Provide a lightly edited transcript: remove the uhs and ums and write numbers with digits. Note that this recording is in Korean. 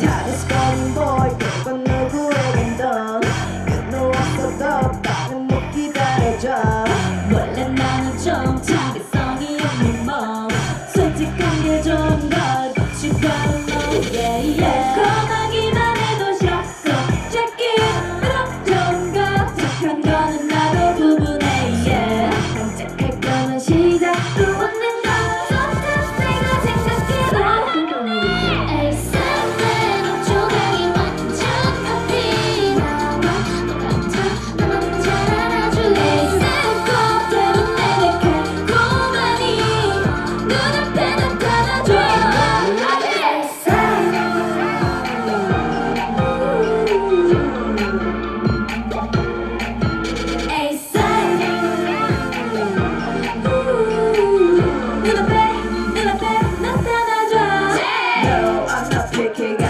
카리스마인 boy 그건 누구에겐던 끝놓았어도 나는 못 기다려줘. 원래 나는 좀 자기성이 없는 몸 솔직한 게 좋은 걸 고치고는 너 yeah yeah. 달콤하기만 해도 셔서 check it 그럼 좋은 거 착한 거는 나도 구분해 yeah. 깜짝할 거는 시작도 없는 거 sometimes 내가 생각해도 AZDEN 조각이 완전 파티 나와 똑같아 나만 잘 알아줘 AZDEN 그대로 내게 달콤하니 눈앞에 나타나줘 눈앞에 나타나줘. No, I'm not picky.